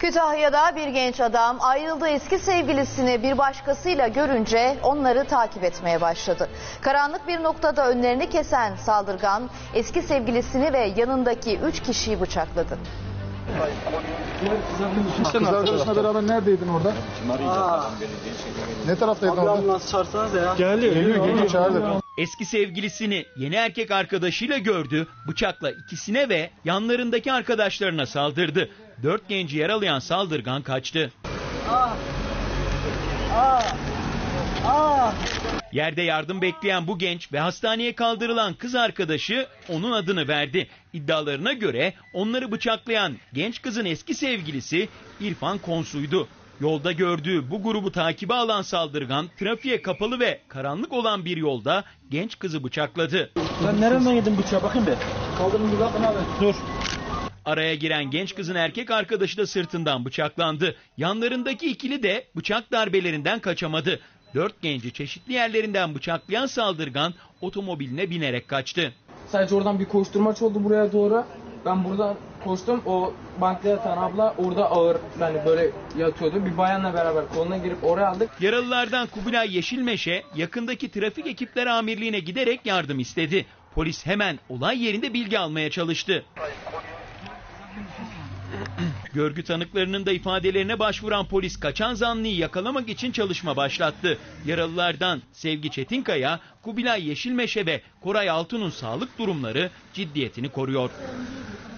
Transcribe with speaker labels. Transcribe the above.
Speaker 1: Kütahya'da bir genç adam ayrıldığı eski sevgilisini bir başkasıyla görünce onları takip etmeye başladı. Karanlık bir noktada önlerini kesen saldırgan eski sevgilisini ve yanındaki 3 kişiyi bıçakladı.
Speaker 2: Kız arkadaşınla beraber neredeydin orada? Ne taraftaydın orada?
Speaker 3: Ambulans çağırsanız ya.
Speaker 2: Geliyor çağırdı.
Speaker 4: Eski sevgilisini yeni erkek arkadaşıyla gördü, bıçakla ikisine ve yanlarındaki arkadaşlarına saldırdı. 4 genci yaralayan saldırgan kaçtı. Yerde yardım bekleyen bu genç ve hastaneye kaldırılan kız arkadaşı onun adını verdi. İddialarına göre onları bıçaklayan genç kızın eski sevgilisi İrfan Konsu'ydu. Yolda gördüğü bu grubu takibe alan saldırgan trafiğe kapalı ve karanlık olan bir yolda genç kızı bıçakladı.
Speaker 3: Sen nereden yedin bıçağı bakayım be. Kaldırın bir bakın abi. Dur.
Speaker 4: Araya giren genç kızın erkek arkadaşı da sırtından bıçaklandı. Yanlarındaki ikili de bıçak darbelerinden kaçamadı. 4 genci çeşitli yerlerinden bıçaklayan saldırgan otomobiline binerek kaçtı.
Speaker 5: Sadece oradan bir koşturmaç oldu buraya doğru. Ben buradan koştum. O bankta yatan abla orada ağır yani böyle yatıyordu. Bir bayanla beraber koluna girip oraya aldık.
Speaker 4: Yaralılardan Kubilay Yeşilmeşe yakındaki trafik ekipleri amirliğine giderek yardım istedi. Polis hemen olay yerinde bilgi almaya çalıştı. Görgü tanıklarının da ifadelerine başvuran polis kaçan zanlıyı yakalamak için çalışma başlattı. Yaralılardan Sevgi Çetinkaya, Kubilay Yeşilmeşe ve Koray Altun'un sağlık durumları ciddiyetini koruyor.